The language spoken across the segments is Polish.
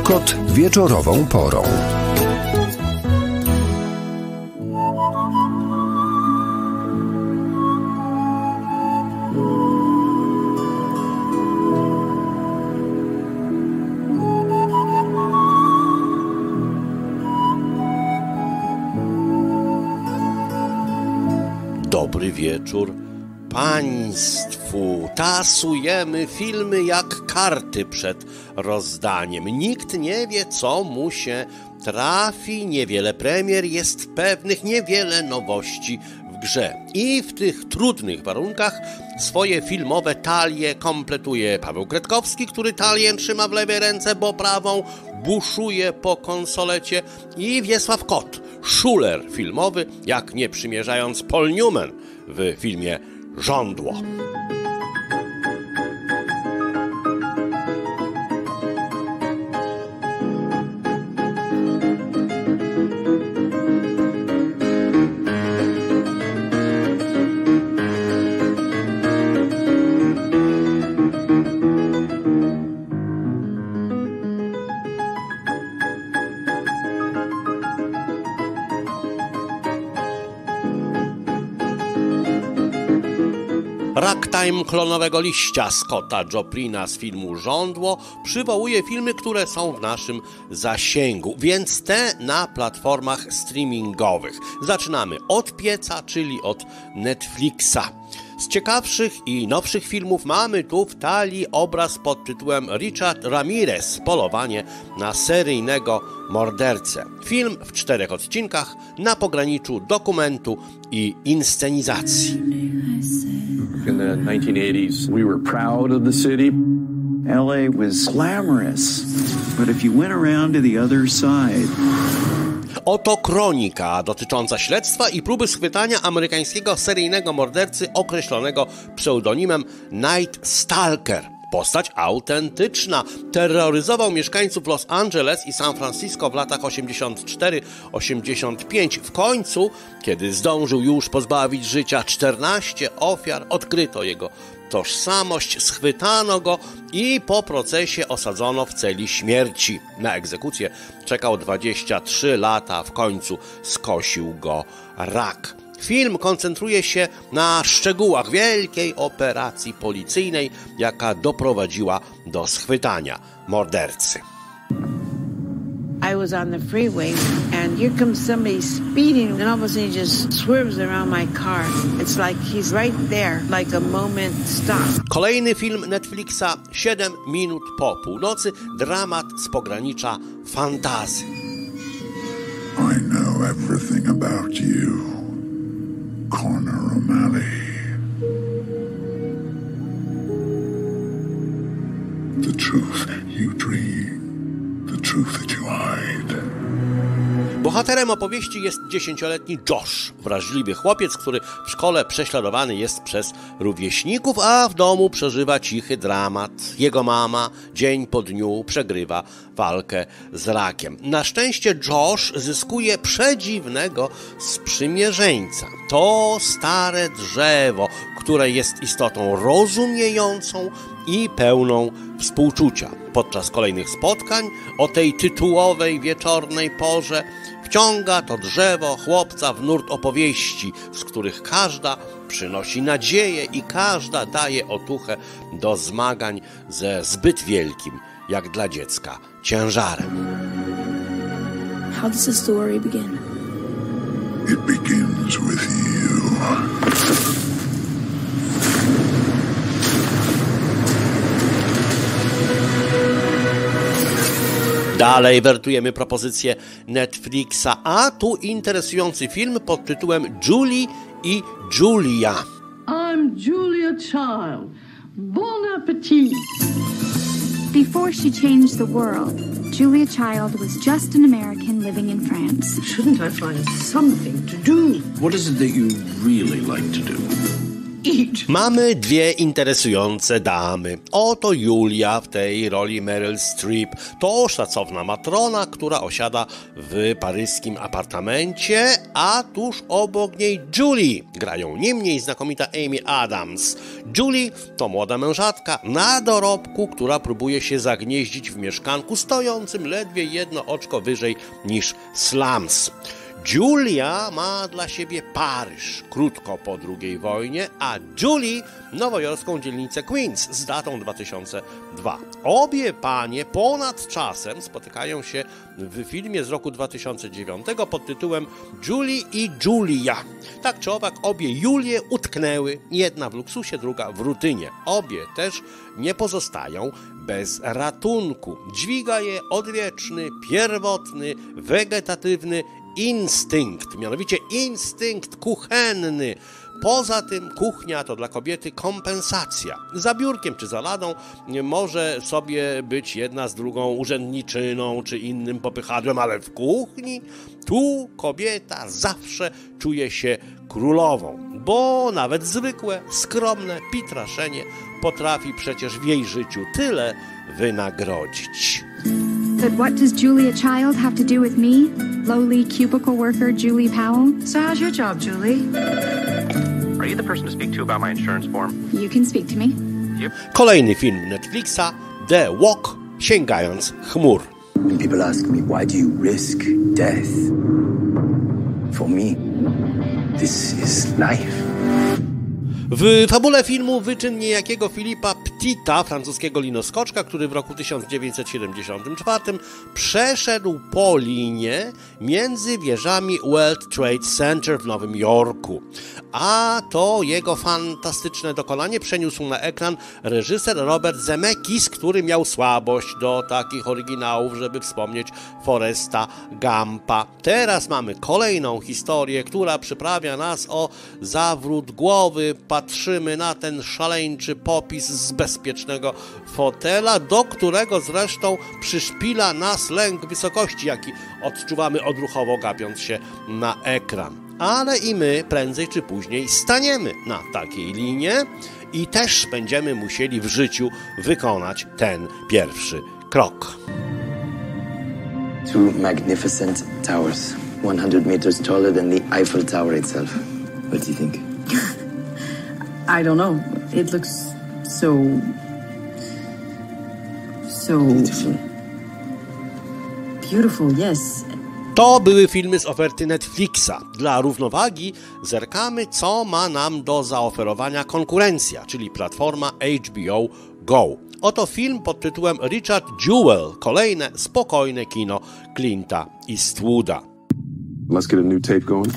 Bełkot wieczorową porą. Dobry wieczór Państwu. Tasujemy filmy jak karty przed rozdaniem. Nikt nie wie, co mu się trafi. Niewiele premier jest pewnych, niewiele nowości w grze. I w tych trudnych warunkach swoje filmowe talie kompletuje Paweł Kretkowski, który talię trzyma w lewej ręce, bo prawą buszuje po konsolecie, i Wiesław Kot, szuler filmowy, jak nie przymierzając Paul Newman w filmie Żądło. Ragtime klonowego liścia Scotta Joplina z filmu Żądło przywołuje filmy, które są w naszym zasięgu, więc te na platformach streamingowych. Zaczynamy od pieca, czyli od Netflixa. Z ciekawszych i nowszych filmów mamy tu w talii obraz pod tytułem Richard Ramirez – Polowanie na seryjnego mordercę. Film w 4 odcinkach na pograniczu dokumentu i inscenizacji. In the 1980s, we were proud of the city. LA was glamorous, but if you went around to the other side... Oto kronika dotycząca śledztwa i próby schwytania amerykańskiego seryjnego mordercy określonego pseudonimem Night Stalker. Postać autentyczna. Terroryzował mieszkańców Los Angeles i San Francisco w latach 84-85. W końcu, kiedy zdążył już pozbawić życia 14 ofiar, odkryto jego tożsamość, schwytano go i po procesie osadzono w celi śmierci. Na egzekucję czekał 23 lata, w końcu skosił go rak. Film koncentruje się na szczegółach wielkiej operacji policyjnej, jaka doprowadziła do schwytania mordercy. I was on the freeway and here comes somebody speeding and all of a sudden he just swerves around my car. It's like he's right there, like a moment stop. Kolejny film Netflixa, 7 minut po północy, dramat z pogranicza fantasy. I know everything about you, Connor O'Malley. The truth you dream. The truth that you hide. Bohaterem opowieści jest 10-letni Josh, wrażliwy chłopiec, który w szkole prześladowany jest przez rówieśników, a w domu przeżywa cichy dramat. Jego mama dzień po dniu przegrywa walkę z rakiem. Na szczęście Josh zyskuje przedziwnego sprzymierzeńca. To stare drzewo, które jest istotą rozumiejącą i pełną współczucia. Podczas kolejnych spotkań o tej tytułowej wieczornej porze wciąga to drzewo chłopca w nurt opowieści, z których każda przynosi nadzieję i każda daje otuchę do zmagań ze zbyt wielkim, jak dla dziecka, ciężarem. How does the story begin? It begins with you. Dalej wertujemy propozycję Netflixa, a tu interesujący film pod tytułem Julie i Julia. I'm Julia Child. Bon appetit. Before she changed the world, Julia Child was just an American living in France. Shouldn't I find something to do? What is it that you really like to do? eat. Mamy dwie interesujące damy. Oto Julia w tej roli Meryl Streep. To szacowna matrona, która osiada w paryskim apartamencie, a tuż obok niej Julie. Grają nie mniej znakomita Amy Adams. Julie to młoda mężatka na dorobku, która próbuje się zagnieździć w mieszkanku stojącym ledwie jedno oczko wyżej niż slums. Julia ma dla siebie Paryż krótko po II wojnie, a Julie nowojorską dzielnicę Queens z datą 2002. Obie panie ponad czasem spotykają się w filmie z roku 2009 pod tytułem Julie i Julia. Tak czy owak obie Julie utknęły, jedna w luksusie, druga w rutynie. Obie też nie pozostają bez ratunku. Dźwiga je odwieczny, pierwotny, wegetatywny instynkt, mianowicie instynkt kuchenny. Poza tym kuchnia to dla kobiety kompensacja. Za biurkiem czy za ladą może sobie być jedna z drugą urzędniczyną czy innym popychadłem, ale w kuchni tu kobieta zawsze czuje się królową, bo nawet zwykłe, skromne pitraszenie potrafi przecież w jej życiu tyle wynagrodzić. But what does Julia Child have to do with me, lowly cubicle worker Julie Powell? So how's your job, Julie? Are you the person to speak to about my insurance form? You can speak to me. Yep. Kolejny film Netflixa, The Walk, sięgając chmur. When people ask me, why do you risk death? For me, this is life. W fabule filmu wyczyn niejakiego Philippa Petita, francuskiego linoskoczka, który w roku 1974 przeszedł po linie między wieżami World Trade Center w Nowym Jorku. A to jego fantastyczne dokonanie przeniósł na ekran reżyser Robert Zemeckis, który miał słabość do takich oryginałów, żeby wspomnieć Foresta Gumpa. Teraz mamy kolejną historię, która przyprawia nas o zawrót głowy. Patrzymy na ten szaleńczy popis z bezpiecznego fotela, do którego zresztą przyszpila nas lęk wysokości, jaki odczuwamy odruchowo gapiąc się na ekran. Ale i my prędzej czy później staniemy na takiej linie i też będziemy musieli w życiu wykonać ten pierwszy krok. Two magnificent towers, 100 meters taller than the Eiffel Tower itself. What do you think? I don't know. It looks so beautiful, yes. To były filmy z oferty Netflixa. Dla równowagi zerkamy, co ma nam do zaoferowania konkurencja, czyli platforma HBO Go. Oto film pod tytułem Richard Jewell. Kolejne spokojne kino Clint'a Eastwooda. Let's get a new tape going.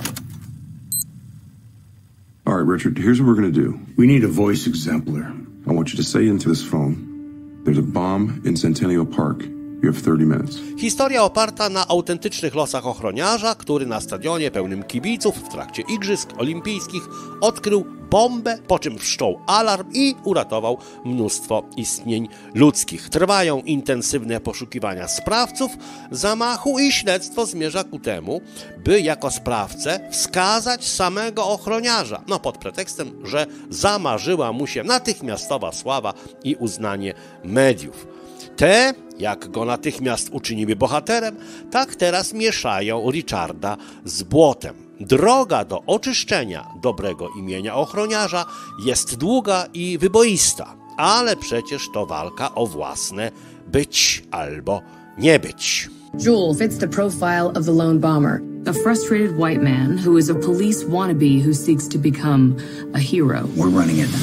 All right, Richard, here's what we're going to do. We need a voice exemplar. I want you to say into this phone, there's a bomb in Centennial Park. You have 30 minutes. Historia oparta na autentycznych losach ochroniarza, który na stadionie pełnym kibiców w trakcie Igrzysk Olimpijskich odkrył bombę, po czym wszczął alarm i uratował mnóstwo istnień ludzkich. Trwają intensywne poszukiwania sprawców zamachu i śledztwo zmierza ku temu, by jako sprawcę wskazać samego ochroniarza, pod pretekstem, że zamarzyła mu się natychmiastowa sława i uznanie mediów. Te, jak go natychmiast uczyniły bohaterem, tak teraz mieszają Richarda z błotem. Droga do oczyszczenia dobrego imienia ochroniarza jest długa i wyboista, ale przecież to walka o własne być albo nie być. Jewel fits the profile of the lone bomber, a frustrated white man who is a police wannabe who seeks to become a hero. We're running it.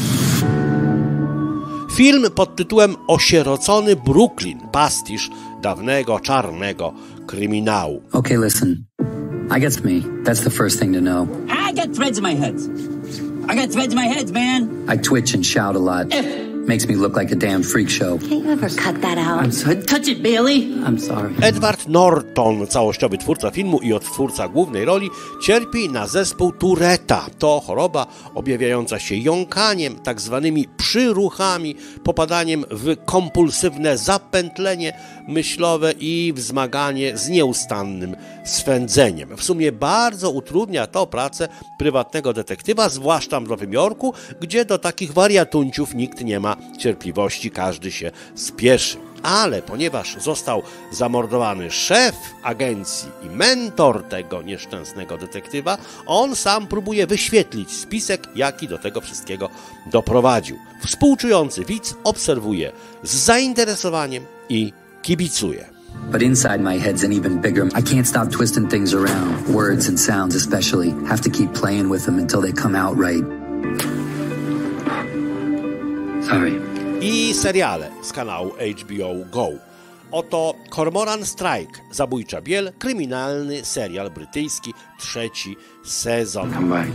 Film pod tytułem Osierocony Brooklyn, pastisz dawnego czarnego kryminału. Okay, listen. I gets me. That's the first thing to know. I got threads in my head. I got threads in my head, man. I twitch and shout a lot. Makes me look like a damn freak show. Can't you ever cut that out? I'm sorry. Touch it, Bailey. I'm sorry. Edward Norton, całościowy twórca filmu i odtwórca głównej roli, cierpi na zespół Touretta. To choroba objawiająca się jąkaniem, tak zwanymi przyruchami, popadaniem w kompulsywne zapętlenie myślowe i wzmaganie z nieustannym swędzeniem. W sumie bardzo utrudnia to pracę prywatnego detektywa, zwłaszcza w Nowym Jorku, gdzie do takich wariatunciów nikt nie ma cierpliwości, każdy się spieszy. Ale ponieważ został zamordowany szef agencji i mentor tego nieszczęsnego detektywa, on sam próbuje wyświetlić spisek, jaki do tego wszystkiego doprowadził. Współczujący widz obserwuje z zainteresowaniem i kibicuje. But inside my head's an even bigger. I can't stop twisting things around. Words and sounds especially. Have to keep playing with them until they come out right. Sorry. I seriale z kanału HBO Go. Oto Cormoran Strike, Zabójcza Biel, kryminalny serial brytyjski, 3. sezon. Come back.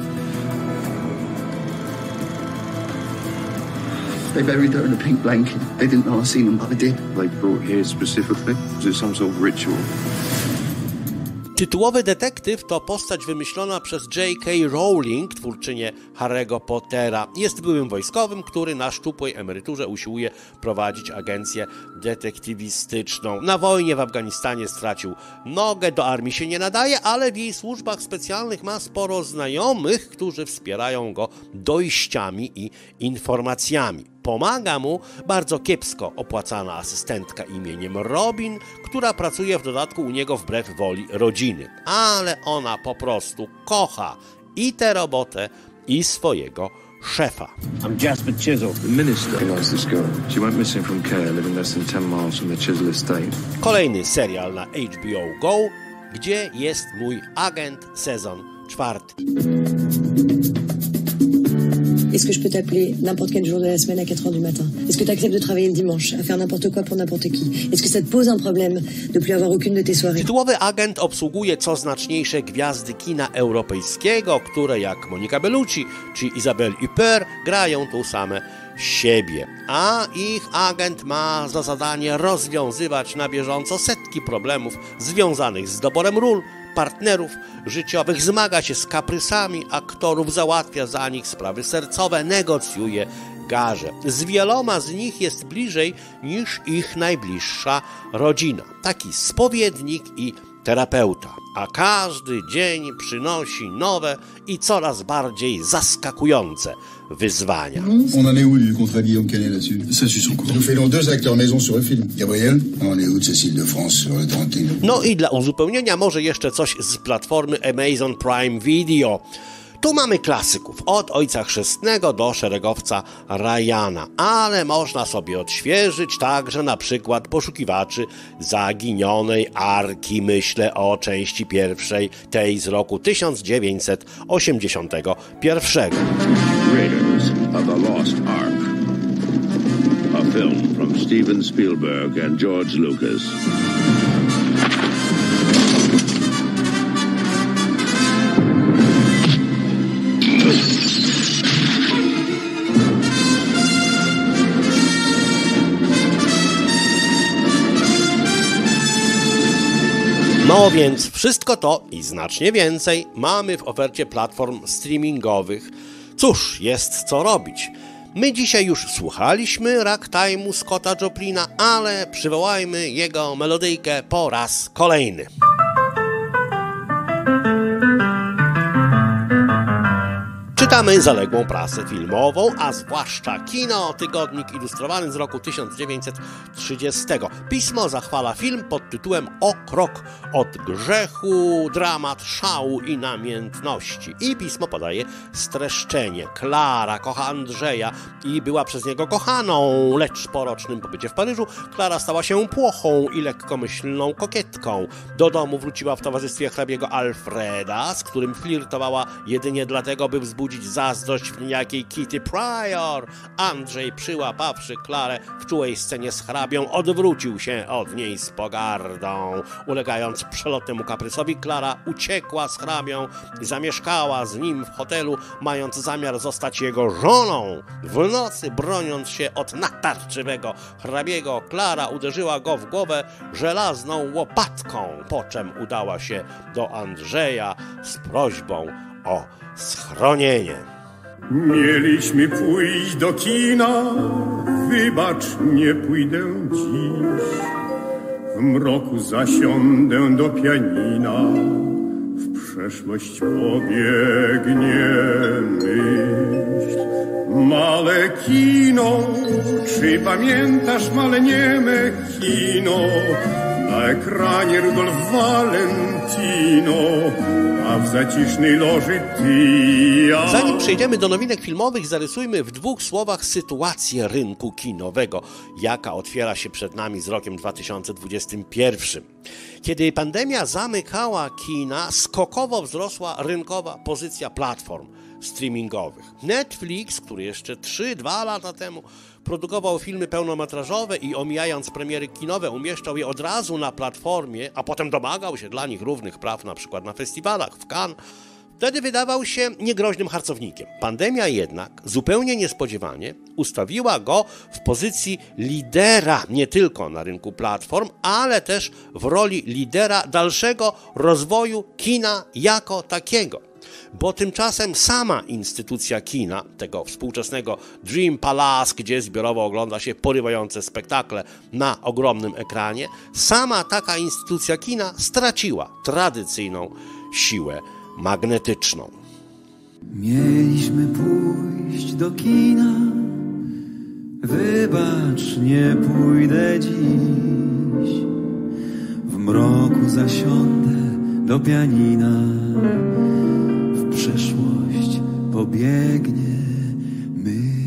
They buried her in a pink blanket. They didn't know I'd seen them, but I did. They brought here specifically? Was it some sort of ritual? Tytułowy detektyw to postać wymyślona przez J.K. Rowling, twórczynię Harry'ego Pottera. Jest byłym wojskowym, który na szczupłej emeryturze usiłuje prowadzić agencję detektywistyczną. Na wojnie w Afganistanie stracił nogę, do armii się nie nadaje, ale w jej służbach specjalnych ma sporo znajomych, którzy wspierają go dojściami i informacjami. Pomaga mu bardzo kiepsko opłacana asystentka imieniem Robin, która pracuje w dodatku u niego wbrew woli rodziny. Ale ona po prostu kocha i tę robotę, i swojego szefa. I'm Jasper Chisel. The minister knows this girl. She went missing from care, living less than 10 miles from the Chisel estate. Kolejny serial na HBO Go, gdzie jest mój agent, sezon 4. Est-ce que je peux t'appeler n'importe quel jour de la semaine à 4h du matin? Est-ce que tu acceptes de travailler le dimanche, à faire n'importe quoi pour n'importe qui? Est-ce que ça te pose un problème de plus avoir aucune de tes soirées? Tytułowy agent obsługuje co znaczniejsze gwiazdy kina europejskiego, które jak Monica Bellucci czy Isabelle Huppert grają tu same siebie. A ich agent ma za zadanie rozwiązywać na bieżąco setki problemów związanych z doborem ról, partnerów życiowych, zmaga się z kaprysami aktorów, załatwia za nich sprawy sercowe, negocjuje garze. Z wieloma z nich jest bliżej niż ich najbliższa rodzina. Taki spowiednik i terapeuta. A każdy dzień przynosi nowe i coraz bardziej zaskakujące wyzwania. On en est où du contrat Guillaume Canet là-dessus? Ça suit son cours. Nous faisons 2 acteurs maison sur le film. Gabriel? On est où de Cécile de France sur le Tarantino? No i dla uzupełnienia może jeszcze coś z platformy Amazon Prime Video. Tu mamy klasyków, od Ojca Chrzestnego do Szeregowca Ryana, ale można sobie odświeżyć także na przykład Poszukiwaczy Zaginionej Arki. Myślę o części pierwszej, tej z roku 1981. Raiders of the Lost Ark. A film from Steven Spielberg and George Lucas. No więc wszystko to i znacznie więcej mamy w ofercie platform streamingowych. Cóż, jest co robić. My dzisiaj już słuchaliśmy Ragtime'u Scotta Joplina, ale przywołajmy jego melodyjkę po raz kolejny. Czytamy zaległą prasę filmową, a zwłaszcza kino, tygodnik ilustrowany z roku 1930. Pismo zachwala film pod tytułem O krok od grzechu, dramat szału i namiętności. I pismo podaje streszczenie. Klara kocha Andrzeja i była przez niego kochaną, lecz po rocznym pobycie w Paryżu Klara stała się płochą i lekkomyślną kokietką. Do domu wróciła w towarzystwie hrabiego Alfreda, z którym flirtowała jedynie dlatego, by wzbudzić zazdrość w niejakiej Kitty Pryor. Andrzej, przyłapawszy Klarę w czułej scenie z hrabią, odwrócił się od niej z pogardą. Ulegając przelotnemu kaprysowi, Klara uciekła z hrabią i zamieszkała z nim w hotelu, mając zamiar zostać jego żoną. W nocy, broniąc się od natarczywego hrabiego, Klara uderzyła go w głowę żelazną łopatką, po czym udała się do Andrzeja z prośbą o schronienie. Mieliśmy pójść do kina, wybacz, nie pójdę dziś. W mroku zasiądę do pianina, w przeszłość pobiegnie myśl. Male kino, czy pamiętasz male nieme kino? Na ekranie Rudolf Valentino, a w zacisznej loży ty i ja. Zanim przejdziemy do nowinek filmowych, zarysujmy w 2 słowach sytuację rynku kinowego, jaka otwiera się przed nami z rokiem 2021. Kiedy pandemia zamykała kina, skokowo wzrosła rynkowa pozycja platform streamingowych. Netflix, który jeszcze 2 lata temu produkował filmy pełnometrażowe i omijając premiery kinowe umieszczał je od razu na platformie, a potem domagał się dla nich równych praw, na przykład na festiwalach w Cannes, wtedy wydawał się niegroźnym harcownikiem. Pandemia jednak zupełnie niespodziewanie ustawiła go w pozycji lidera nie tylko na rynku platform, ale też w roli lidera dalszego rozwoju kina jako takiego. Bo tymczasem sama instytucja kina, tego współczesnego Dream Palace, gdzie zbiorowo ogląda się porywające spektakle na ogromnym ekranie, sama taka instytucja kina straciła tradycyjną siłę magnetyczną. Mieliśmy pójść do kina, wybacz, nie pójdę dziś. W mroku zasiądę do pianina, w przeszłość pobiegnie myśl.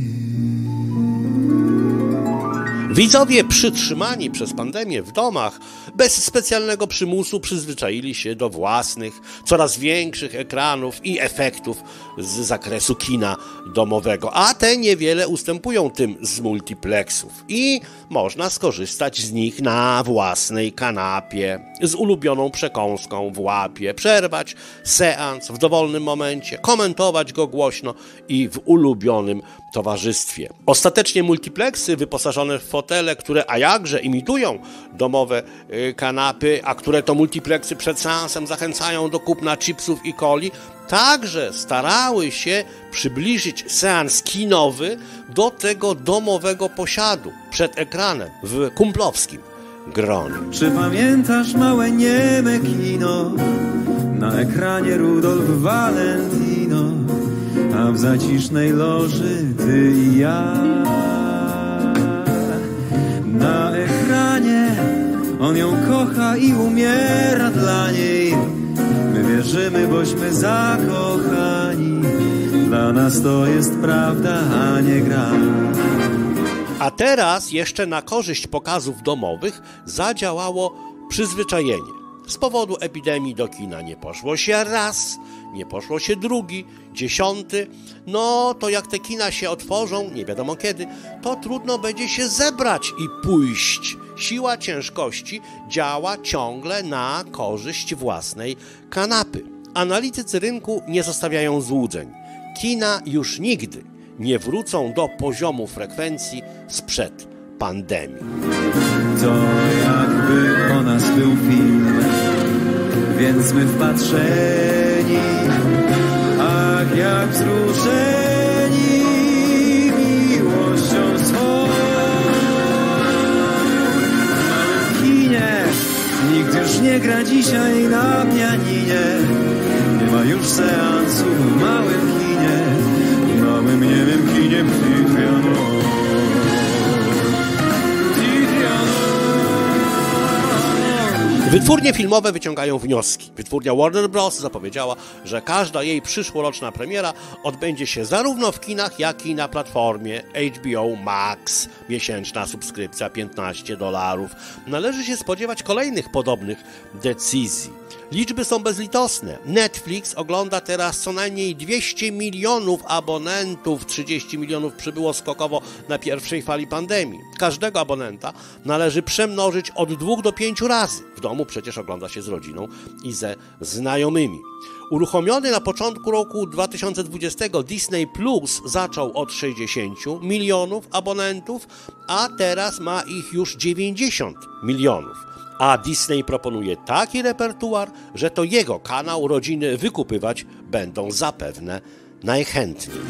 Widzowie przytrzymani przez pandemię w domach bez specjalnego przymusu przyzwyczaili się do własnych, coraz większych ekranów i efektów z zakresu kina domowego, a te niewiele ustępują tym z multiplexów i można skorzystać z nich na własnej kanapie, z ulubioną przekąską w łapie, przerwać seans w dowolnym momencie, komentować go głośno i w ulubionym towarzystwie. Ostatecznie multiplexy wyposażone w fotele, które a jakże imitują domowe kanapy, a które to multiplexy przed seansem zachęcają do kupna chipsów i coli, także starały się przybliżyć seans kinowy do tego domowego posiadu przed ekranem w kumplowskim gronie. Czy pamiętasz małe nieme kino? Na ekranie Rudolf Valentino, a w zacisznej loży ty i ja. Na ekranie on ją kocha i umiera dla niej. My wierzymy, bośmy zakochani. Dla nas to jest prawda, a nie gra. A teraz jeszcze na korzyść pokazów domowych zadziałało przyzwyczajenie. Z powodu epidemii do kina nie poszło się raz, nie poszło się drugi, 10. No to jak te kina się otworzą, nie wiadomo kiedy, to trudno będzie się zebrać i pójść. Siła ciężkości działa ciągle na korzyść własnej kanapy. Analitycy rynku nie zostawiają złudzeń. Kina już nigdy nie wrócą do poziomu frekwencji sprzed pandemii. To jakby o nas był film, więc my wpatrzeni, ach jak wzruszeni miłością swą. W kinie nikt już nie gra dzisiaj na pianinie, nie ma już seansu w małym kinie, w małym niemym kinie Tiziano. Wytwórnie filmowe wyciągają wnioski. Wytwórnia Warner Bros. Zapowiedziała, że każda jej przyszłoroczna premiera odbędzie się zarówno w kinach, jak i na platformie HBO Max. Miesięczna subskrypcja $15. Należy się spodziewać kolejnych podobnych decyzji. Liczby są bezlitosne. Netflix ogląda teraz co najmniej 200 milionów abonentów, 30 milionów przybyło skokowo na pierwszej fali pandemii. Każdego abonenta należy przemnożyć od 2 do 5 razy. W domu przecież ogląda się z rodziną i ze znajomymi. Uruchomiony na początku roku 2020 Disney Plus zaczął od 60 milionów abonentów, a teraz ma ich już 90 milionów. A Disney proponuje taki repertuar, że to jego kanał rodziny wykupywać będą zapewne najchętniej.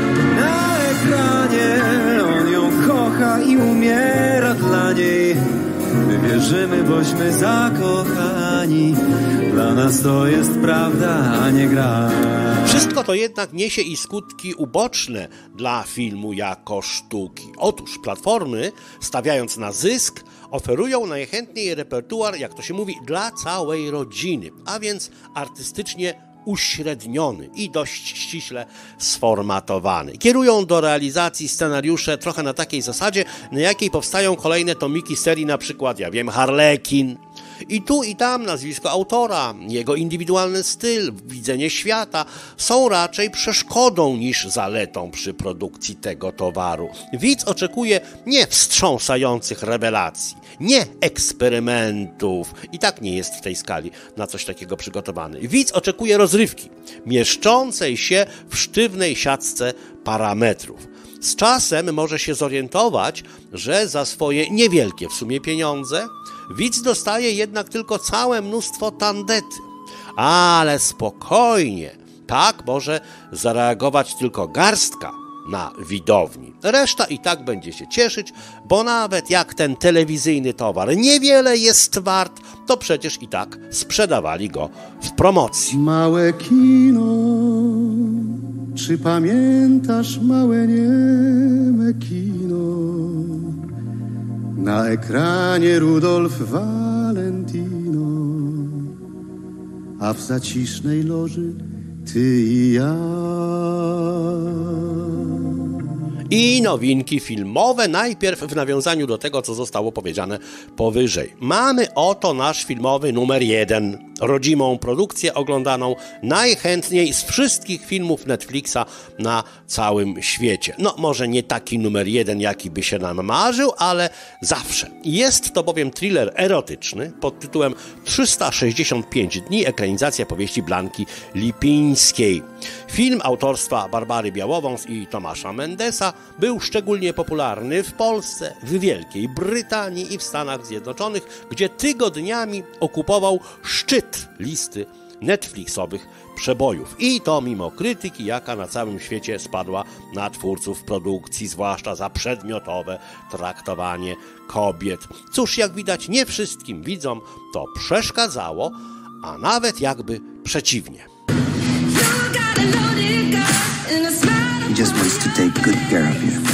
Na ekranie on ją kocha i umiera dla niej. My wierzymy, bośmy zakochani. Dla nas to jest prawda, a nie gra. Wszystko to jednak niesie i skutki uboczne dla filmu jako sztuki. Otóż platformy, stawiając na zysk, oferują najchętniej repertuar, jak to się mówi, dla całej rodziny, a więc artystycznie uśredniony i dość ściśle sformatowany. Kierują do realizacji scenariusze trochę na takiej zasadzie, na jakiej powstają kolejne tomiki serii, na przykład, Harlekin. I tu i tam nazwisko autora, jego indywidualny styl, widzenie świata są raczej przeszkodą niż zaletą przy produkcji tego towaru. Widz oczekuje nie wstrząsających rewelacji, nie eksperymentów. I tak nie jest w tej skali na coś takiego przygotowany. Widz oczekuje rozrywki, mieszczącej się w sztywnej siatce parametrów. Z czasem może się zorientować, że za swoje niewielkie w sumie pieniądze widz dostaje jednak tylko całe mnóstwo tandety. Ale spokojnie, tak może zareagować tylko garstka na widowni. Reszta i tak będzie się cieszyć, bo nawet jak ten telewizyjny towar niewiele jest wart, to przecież i tak sprzedawali go w promocji. Małe kino, czy pamiętasz małe nieme kino? Na ekranie Rudolf Valentino, a w zacisznej loży ty i ja. I nowinki filmowe, najpierw w nawiązaniu do tego, co zostało powiedziane powyżej. Mamy oto nasz filmowy numer 1. Rodzimą produkcję oglądaną najchętniej z wszystkich filmów Netflixa na całym świecie. No może nie taki numer 1, jaki by się nam marzył, ale zawsze. Jest to bowiem thriller erotyczny pod tytułem 365 dni, ekranizacja powieści Blanki Lipińskiej. Film autorstwa Barbary Białowąs i Tomasza Mendesa był szczególnie popularny w Polsce, w Wielkiej Brytanii i w Stanach Zjednoczonych, gdzie tygodniami okupował szczyt listy Netflixowych przebojów. I to mimo krytyki, jaka na całym świecie spadła na twórców produkcji, zwłaszcza za przedmiotowe traktowanie kobiet. Cóż, jak widać, nie wszystkim widzom to przeszkadzało, a nawet jakby przeciwnie. He just wants to take good care of you.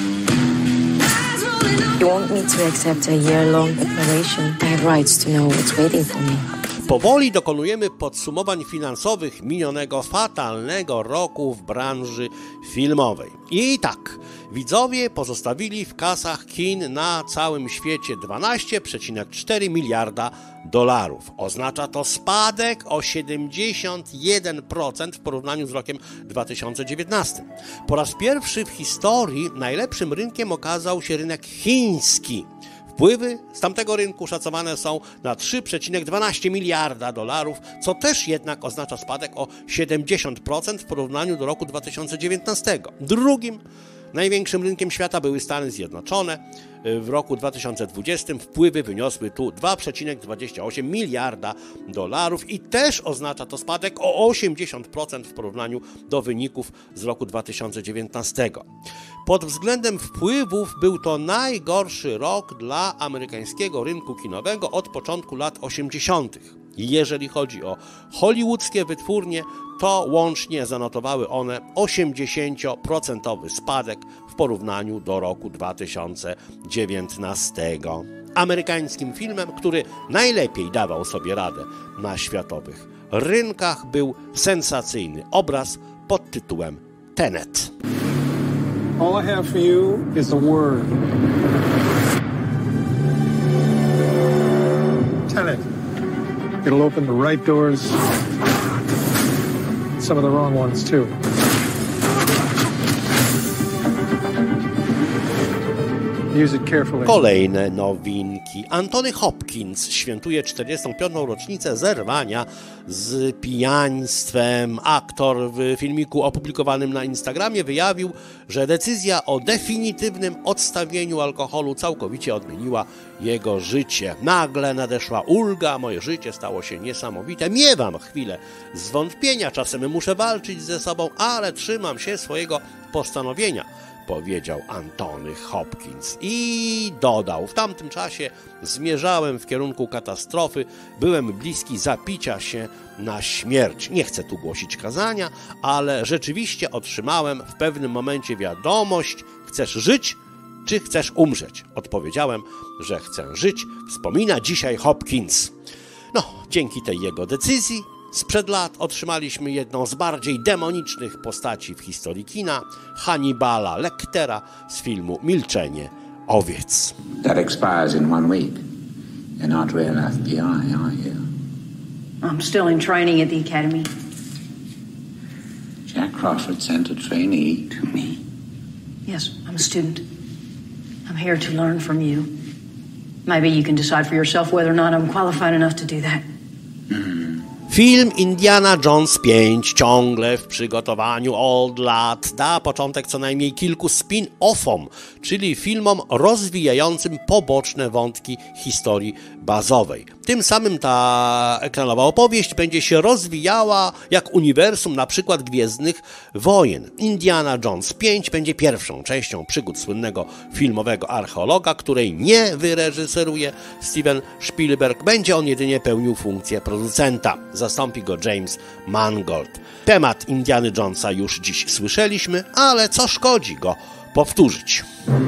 You want me to accept a year-long operation? I have rights to know what's waiting for me. Powoli dokonujemy podsumowań finansowych minionego fatalnego roku w branży filmowej. I tak, widzowie pozostawili w kasach kin na całym świecie $12,4 miliarda. Oznacza to spadek o 71% w porównaniu z rokiem 2019. Po raz pierwszy w historii najlepszym rynkiem okazał się rynek chiński. Wpływy z tamtego rynku szacowane są na $3,12 miliarda, co też jednak oznacza spadek o 70% w porównaniu do roku 2019. Drugim największym rynkiem świata były Stany Zjednoczone. W roku 2020 wpływy wyniosły tu $2,28 miliarda i też oznacza to spadek o 80% w porównaniu do wyników z roku 2019. Pod względem wpływów był to najgorszy rok dla amerykańskiego rynku kinowego od początku lat 80. Jeżeli chodzi o hollywoodzkie wytwórnie, to łącznie zanotowały one 80% spadek w porównaniu do roku 2019. Amerykańskim filmem, który najlepiej dawał sobie radę na światowych rynkach, był sensacyjny obraz pod tytułem Tenet. All I have for you is a word. Tenet. It'll open the right doors, some of the wrong ones too. Use it carefully. Kolejne nowinki. Anthony Hopkins świętuje 45. rocznicę zerwania z pijaństwem. Aktor w filmiku opublikowanym na Instagramie wyjawił, że decyzja o definitywnym odstawieniu alkoholu całkowicie odmieniła jego życie. Nagle nadeszła ulga, moje życie stało się niesamowite. Miewam chwilę zwątpienia, czasem muszę walczyć ze sobą, ale trzymam się swojego postanowienia, powiedział Anthony Hopkins i dodał: w tamtym czasie zmierzałem w kierunku katastrofy, byłem bliski zapicia się na śmierć. Nie chcę tu głosić kazania, ale rzeczywiście otrzymałem w pewnym momencie wiadomość: chcesz żyć, czy chcesz umrzeć? Odpowiedziałem, że chcę żyć, wspomina dzisiaj Hopkins. No, dzięki tej jego decyzji sprzed lat otrzymaliśmy jedną z bardziej demonicznych postaci w historii kina, Hannibala Lectera z filmu Milczenie owiec. That expires in 1 week. You're not real FBI, are you? I'm still in training at the academy. Jack Crawford sent a trainee to me. Yes, I'm a student. I'm here to learn from you. Maybe you can decide for yourself whether or not I'm qualified enough to do that. Film Indiana Jones 5 ciągle w przygotowaniu od lat da początek co najmniej kilku spin-offom, czyli filmom rozwijającym poboczne wątki historii bazowej. Tym samym ta ekranowa opowieść będzie się rozwijała jak uniwersum na przykład Gwiezdnych Wojen. Indiana Jones 5 będzie pierwszą częścią przygód słynnego filmowego archeologa, której nie wyreżyseruje Steven Spielberg. Będzie on jedynie pełnił funkcję producenta. Zastąpi go James Mangold. Temat Indiany Jonesa już dziś słyszeliśmy, ale co szkodzi go powtórzyć.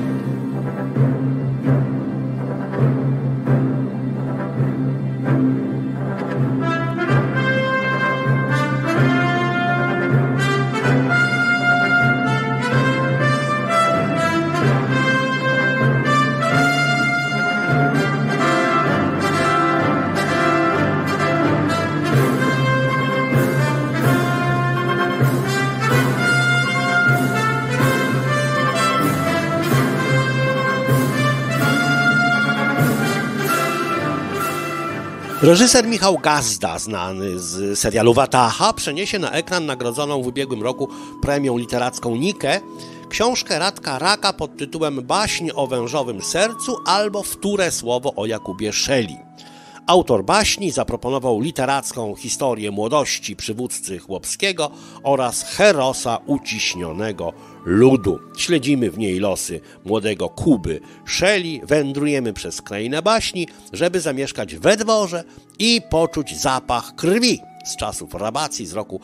Reżyser Michał Gazda, znany z serialu Wataha, przeniesie na ekran nagrodzoną w ubiegłym roku premią literacką Nikę książkę Radka Raka pod tytułem Baśń o wężowym sercu albo Wtóre słowo o Jakubie Szeli. Autor baśni zaproponował literacką historię młodości przywódcy chłopskiego oraz herosa uciśnionego ludu. Śledzimy w niej losy młodego Kuby Szeli, wędrujemy przez krainę baśni, żeby zamieszkać we dworze i poczuć zapach krwi z czasów rabacji z roku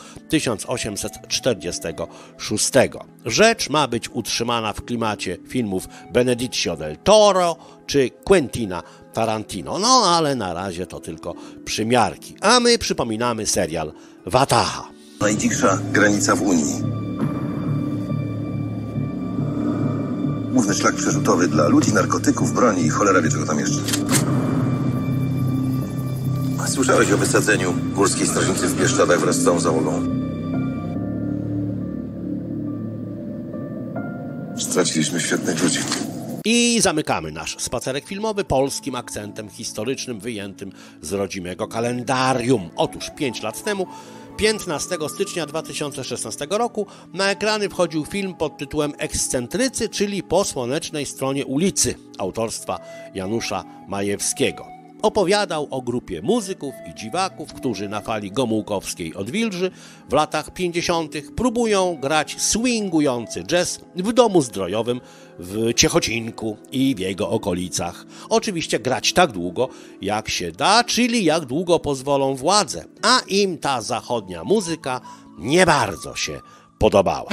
1846. Rzecz ma być utrzymana w klimacie filmów Benicio del Toro czy Quentina Tarantino. No ale na razie to tylko przymiarki. A my przypominamy serial Wataha. Najdziksza granica w Unii. Główny szlak przerzutowy dla ludzi, narkotyków, broni i cholera wie czego tam jeszcze. Słyszałeś o wysadzeniu górskiej strażnicy w Bieszczadach wraz z całą załogą? Straciliśmy świetnych ludzi. I zamykamy nasz spacerek filmowy polskim akcentem historycznym wyjętym z rodzimego kalendarium. Otóż 5 lat temu, 15 stycznia 2016 roku, na ekrany wchodził film pod tytułem Ekscentrycy, czyli Po słonecznej stronie ulicy, autorstwa Janusza Majewskiego. Opowiadał o grupie muzyków i dziwaków, którzy na fali gomułkowskiej odwilży w latach 50. próbują grać swingujący jazz w domu zdrojowym w Ciechocinku i w jego okolicach. Oczywiście grać tak długo, jak się da, czyli jak długo pozwolą władze, a im ta zachodnia muzyka nie bardzo się podobała.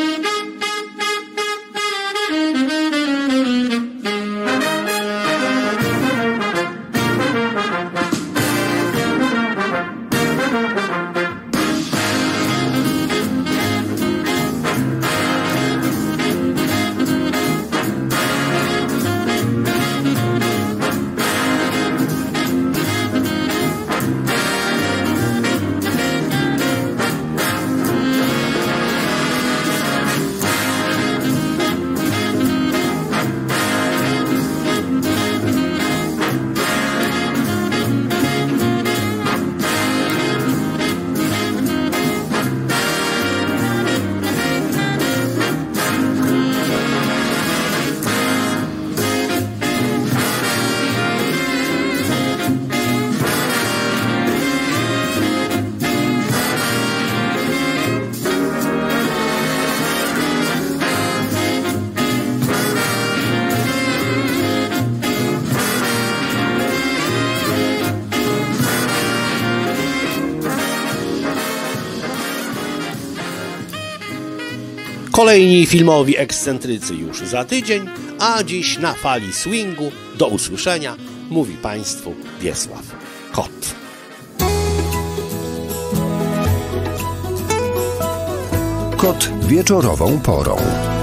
Kolejni filmowi ekscentrycy już za tydzień, a dziś na fali swingu do usłyszenia mówi Państwu Wiesław Kot. Kot wieczorową porą.